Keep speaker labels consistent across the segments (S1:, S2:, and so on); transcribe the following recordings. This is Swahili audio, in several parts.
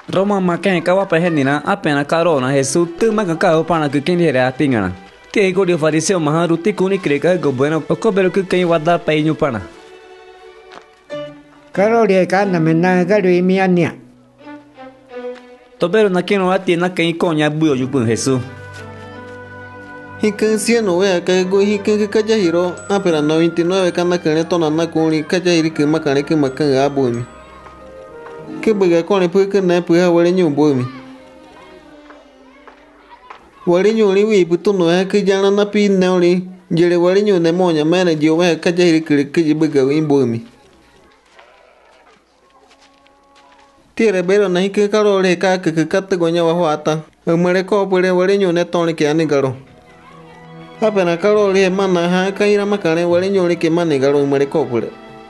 S1: Roma makan kawa pehenina apena carona Jesus tu makan kau pana que quem era pingana. Te go de fariseu maharu te kuni kreka go bueno ko belo que quem wada painho pana.
S2: Karo dia kan namena garu imiania.
S1: To belo na keno ati na quem conya buio jupun Jesus.
S3: Hikan siano ya ka go hikan ke kaja hiro apera 99 kana kane tona na kuni kaja hiri ke makane ke makan abumi. Ke bega kone pu ke na pu ha wale nyu bomi. Wale nyu li wi putu no ha ke jana na pi na li jere wale nyu ne monya mena ji wa kaja hiri ke bega wi bomi. Tire bero na hike karo le ka ke katte gonya wa hata. Umare ko pure wale nyu ne toni ke ani garo. Apena karo le mana ha kaira makane wale nyu le ke mane garo umare ko pure.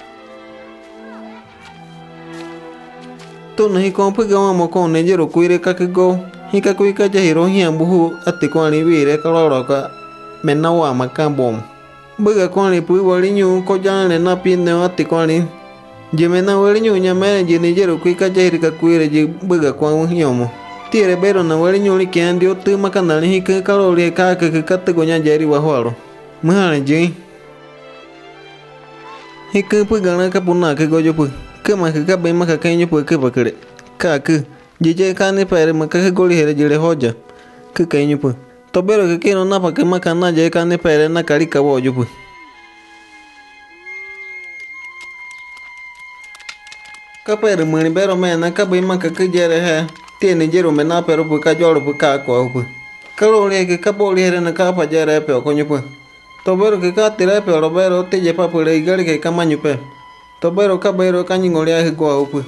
S3: To nahi ko pe gawa mo ko ne jero kuire ka ke go hika kui ka jahiro hi ambu atti ko ani vire karo ka menna wa makan bom. Buga ko ani pu wale nyu ko jana na pin ne atti ko ani jemena wale nyu nya mene je ne jero kui ka jahiri ka kuire je buga ko hi omo. Tire bero na wale nyu li ke andi otu makana ni hika karo le ka ke katte go nya jari wa horo. Mahane je hika pu gana ka puna ke go jo pu. Ke maka ka bai maka kan yupo ke bakare ka ke jije ka ne pare maka ke goli here jire hoja ke kan yupo to bero ke no na pa ke maka na je ka ne pare na kari ka wo yupo ka pare mani bero me na ka bai maka ke jere he tiene jero me na pero pu ka joro pu ka ko pu ka lo le ke ka boli here na ka pa jere pe ko yupo to bero ke ka tira pe ro bero te je pa pu le igari ke ka manyu pe to bero ka nyingolia he go upu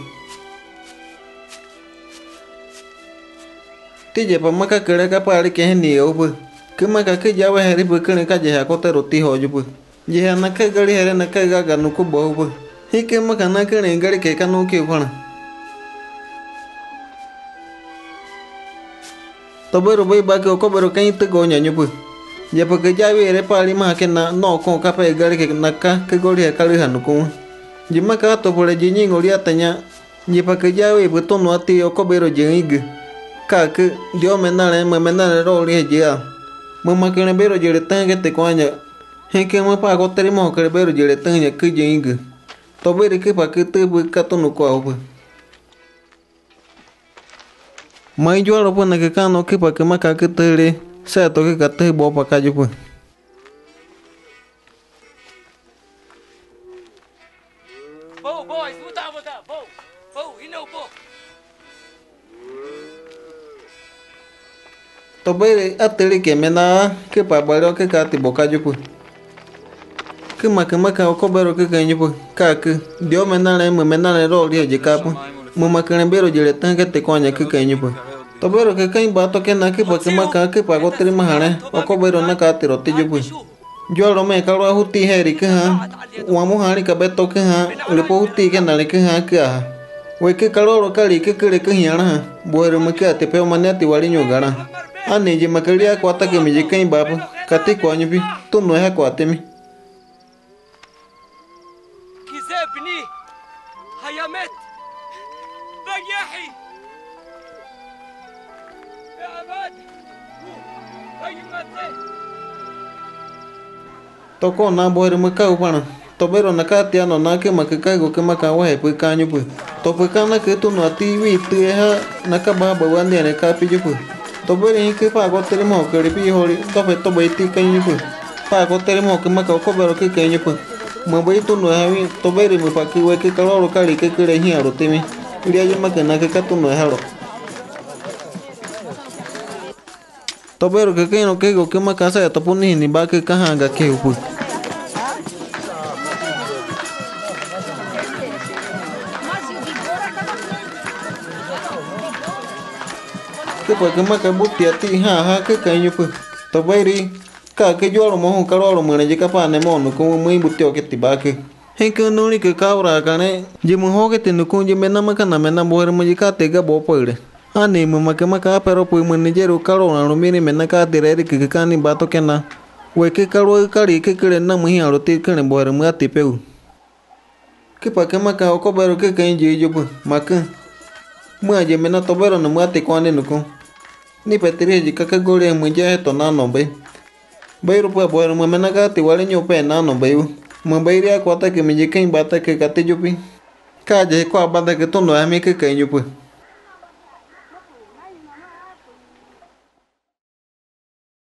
S3: tije pa maka kere ka pare ke ni upu ke maka ke jawa heri pu kene ka je ha ko te roti ho jupu je ha na ka gali here na ka ga nu ko bo upu he ke maka na kene gali ke ka nu ke phana to bero bai ba ke ko bero kan te go nya nyupu je pa ke jawe re pali ma ke na no ko ka pa gali ke na ka ke goli ha ka ri hanu ko jima ka to pole jinyi ngolia tanya jipa ke jawe beto no ati oko bero jingi ka ke dio menale ro ri jia mama ke ne bero jere tanga te kwanya he ke ma pa ko terimo ke bero jere tanga ke jingi to bere ke pa ke te bu ka to no ko au mai jo ro pona ke ka no ke pa ke ma ka ke te re sa to ke ka te bo pa ka ju pu
S4: Bo, boys, muta. Bo, bo.
S3: To bere atele ke mena ke pa baro ke ka ti boka jupu ke maka ko bero ke kan jupu ka ke dio mena le ro ri je ka pu mama ke bero jere tan ke te konya ke kan jupu to bero ke kan ba to ke na ke pa ke maka ke pa go tri mahane ko bero na ka ti ro ti jupu jo ro me ka ro huti heri ke ha wa mo hani ka beto ke ha le po huti ke na le ke ha ke ha we ke ka ro ka ri ke ke hiana ha bo ro me ke te pe mane ti wali nyu gara ane je makalia ko ata ke mi je kan ba ka ti ko anyu bi to no ha ko ate mi
S4: كذابني هيامات رياحي يا عباد
S3: to ko na bo ro me ka upana to bero na ka ti ano na ke makaka go ke maka wa he pu ka anyu pu to pu ka na ke to no ati wi ti ha na ka ba ba wan ne ka pi ju pu to bere hi ke pa ko tere mo ke ri pi hori to pe to bai ti kan yu pu pa ko tere mo ke maka ko bero ke kan yu pu mo bai to no ha wi to bere me pa ke we ke ka ro ka ri ke re hi aro te mi ri a ma ke na ke ka to no ha ro to bero ke no ke go ke maka sa to pu ni ba ke ka ha ga ke pu ke pa ke maka buti ati ha ke kan yu pu to beri ka ke jo ro mo ka ro mo ne je ka pa ne mo no ko mo buti o ke ti ba ke he ke no ni ke ka ora ka ne je mo ho ke te no ko je me na maka na me na bo mo je ka te ga bo po ire ane mo maka pero pu mo ne je ro ka ro na ro mi ni me na ka te re ke ka ni ba to ke na we ke ka ro ka ri ke re na mo hi aro te ke ne bo mo ati pe u ke pa ke maka ko bero ke kan je jo pu maka Mua je mena tobero no mua te kwani no ko. Ni petri je kaka gole mu je to na no be. Bayro pa boero mu mena ka te wale nyo pe na no be. Mu bayria kwata ke me je ken bata ke kate jupi. Ka je ko abada ke to no ame ke ken jupi.